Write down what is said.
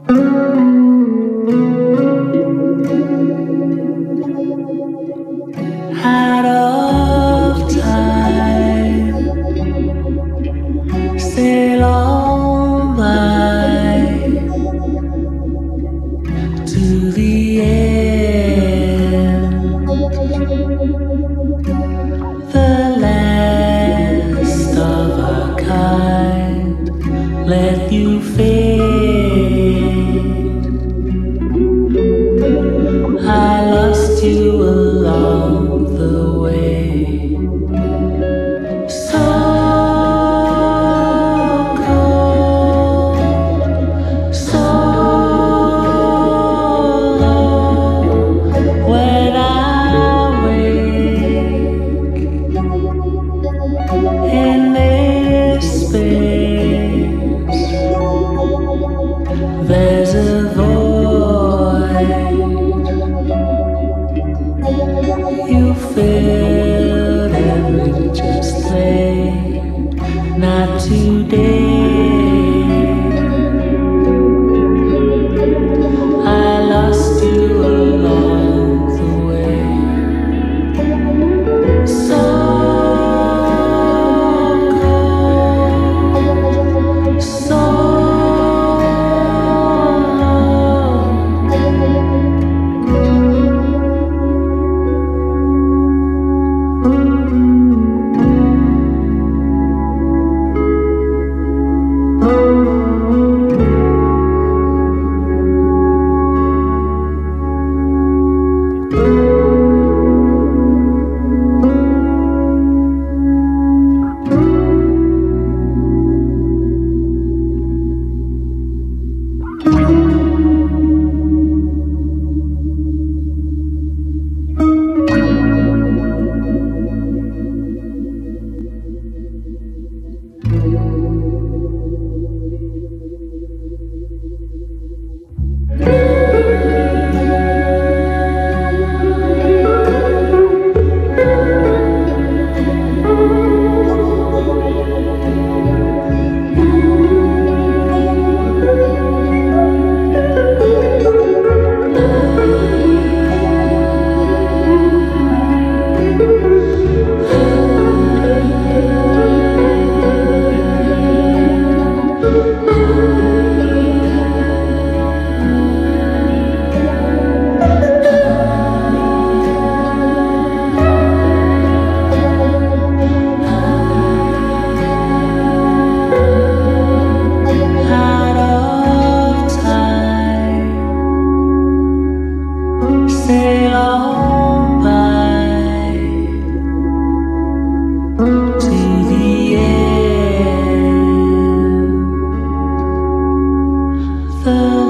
Out of time, sail on by to the end, the last of a kind. Let you fade. I lost you along the way. So cold, so long when I wake in this space. There's a void you filled and we just played. Not today. I lost you along the way. So cold, so sail on by to the end.